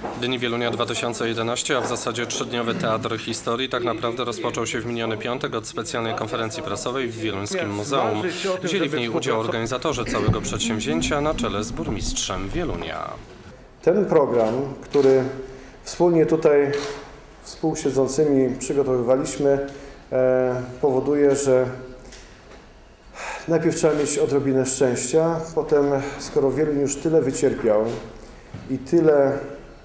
Dni Wielunia 2011, a w zasadzie trzydniowy Teatr Historii tak naprawdę rozpoczął się w miniony piątek od specjalnej konferencji prasowej w Wieluńskim Muzeum. Wzięli w niej udział organizatorzy całego przedsięwzięcia na czele z burmistrzem Wielunia. Ten program, który wspólnie tutaj współsiedzącymi przygotowywaliśmy, powoduje, że najpierw trzeba mieć odrobinę szczęścia, potem skoro Wieluń już tyle wycierpiał i tyle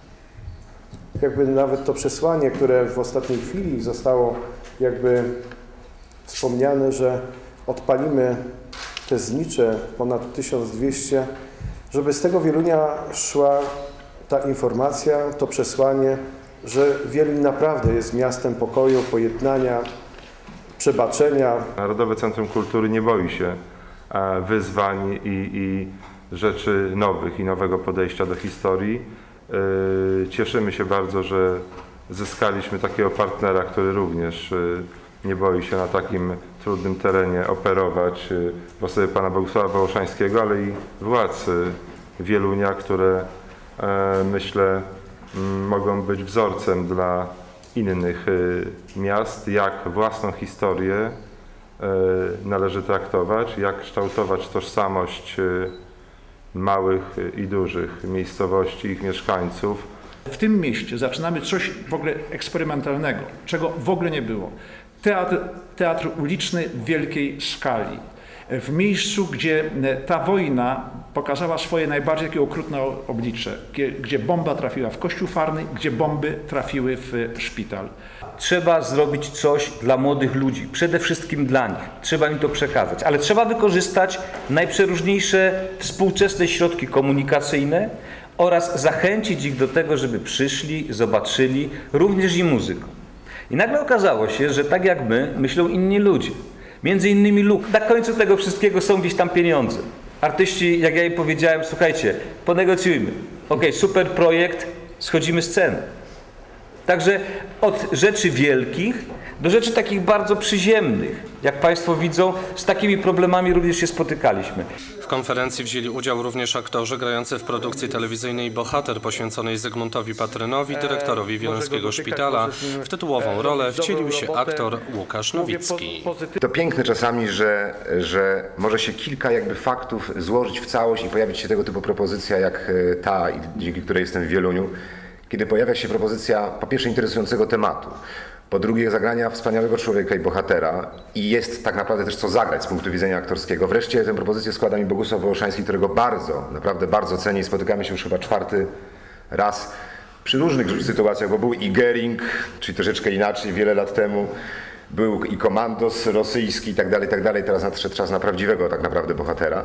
jakby nawet to przesłanie, które w ostatniej chwili zostało jakby wspomniane, że odpalimy te znicze ponad 1200, żeby z tego Wielunia szła ta informacja, to przesłanie, że Wieluń naprawdę jest miastem pokoju, pojednania, przebaczenia. Narodowe Centrum Kultury nie boi się wyzwań i rzeczy nowych i nowego podejścia do historii. Cieszymy się bardzo, że zyskaliśmy takiego partnera, który również nie boi się na takim trudnym terenie operować w osobie pana Bogusława Wołoszańskiego, ale i władz Wielunia, które myślę mogą być wzorcem dla innych miast, jak własną historię należy traktować, jak kształtować tożsamość małych i dużych miejscowości, ich mieszkańców. W tym mieście zaczynamy coś w ogóle eksperymentalnego, czego w ogóle nie było. Teatr uliczny w wielkiej skali. W miejscu, gdzie ta wojna pokazała swoje najbardziej takie okrutne oblicze, gdzie bomba trafiła w kościół farny, gdzie bomby trafiły w szpital. Trzeba zrobić coś dla młodych ludzi, przede wszystkim dla nich. Trzeba im to przekazać, ale trzeba wykorzystać najprzeróżniejsze współczesne środki komunikacyjne oraz zachęcić ich do tego, żeby przyszli, zobaczyli, również i muzyką. I nagle okazało się, że tak jak my, myślą inni ludzie. Między innymi na końcu tego wszystkiego są gdzieś tam pieniądze. Artyści, jak ja im powiedziałem, słuchajcie, ponegocjujmy. Okej, super projekt, schodzimy z ceny. Także od rzeczy wielkich do rzeczy takich bardzo przyziemnych. Jak Państwo widzą, z takimi problemami również się spotykaliśmy. W konferencji wzięli udział również aktorzy grający w produkcji telewizyjnej Bohater poświęconej Zygmuntowi Patrynowi, dyrektorowi Wieluńskiego Szpitala. W tytułową rolę wcielił się aktor Łukasz Nowicki. To piękne czasami, że może się kilka jakby faktów złożyć w całość i pojawić się tego typu propozycja jak ta, dzięki której jestem w Wieluniu, kiedy pojawia się propozycja po pierwsze interesującego tematu, po drugie zagrania wspaniałego człowieka i bohatera i jest tak naprawdę też co zagrać z punktu widzenia aktorskiego. Wreszcie tę propozycję składa mi Bogusław Wołoszański, którego naprawdę bardzo cenię. Spotykamy się już chyba 4. raz przy różnych sytuacjach, bo był i Gering, czyli troszeczkę inaczej, wiele lat temu. Był i komandos rosyjski i tak dalej. Teraz nadszedł czas na prawdziwego tak naprawdę bohatera.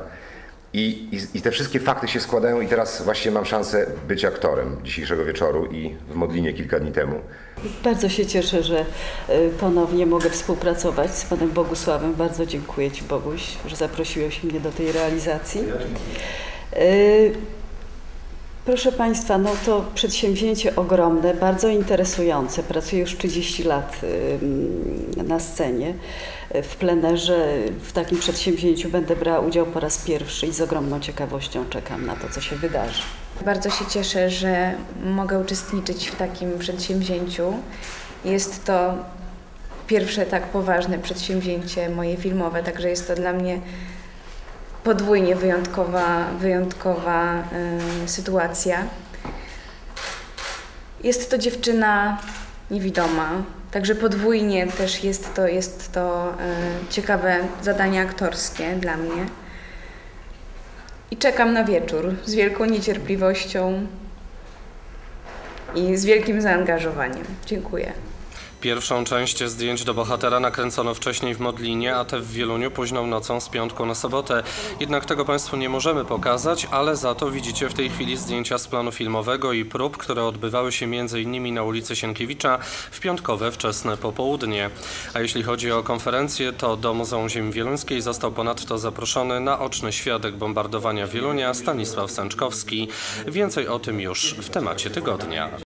I te wszystkie fakty się składają i teraz właśnie mam szansę być aktorem dzisiejszego wieczoru i w Modlinie kilka dni temu. Bardzo się cieszę, że ponownie mogę współpracować z panem Bogusławem. Bardzo dziękuję Ci, Boguś, że zaprosiłeś mnie do tej realizacji. Proszę Państwa, no to przedsięwzięcie ogromne, bardzo interesujące. Pracuję już 30 lat na scenie. W plenerze w takim przedsięwzięciu będę brała udział po raz pierwszy i z ogromną ciekawością czekam na to, co się wydarzy. Bardzo się cieszę, że mogę uczestniczyć w takim przedsięwzięciu. Jest to pierwsze tak poważne przedsięwzięcie moje filmowe, także jest to dla mnie podwójnie wyjątkowa sytuacja. Jest to dziewczyna niewidoma, także podwójnie też jest to ciekawe zadanie aktorskie dla mnie. I czekam na wieczór z wielką niecierpliwością i z wielkim zaangażowaniem. Dziękuję. Pierwszą część zdjęć do bohatera nakręcono wcześniej w Modlinie, a te w Wieluniu późną nocą z piątku na sobotę. Jednak tego Państwu nie możemy pokazać, ale za to widzicie w tej chwili zdjęcia z planu filmowego i prób, które odbywały się m.in. na ulicy Sienkiewicza w piątkowe wczesne popołudnie. A jeśli chodzi o konferencję, to do Muzeum Ziemi Wieluńskiej został ponadto zaproszony naoczny świadek bombardowania Wielunia Stanisław Sęczkowski. Więcej o tym już w temacie tygodnia.